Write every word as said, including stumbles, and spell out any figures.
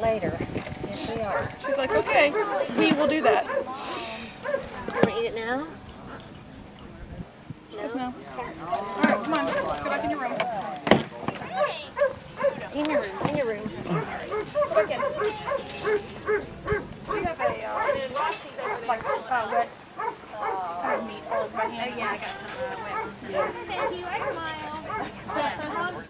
later. Yes, we are. She's like, okay, we will do that. You want to eat it now? Yes, no. All right, come on. Let's go back in your room. In your room. In your room. Okay. We have a, uh, like, uh, wet kind of meat all by hand. Oh, yeah, I got some uh, wet ones in there. Thank you. I smile.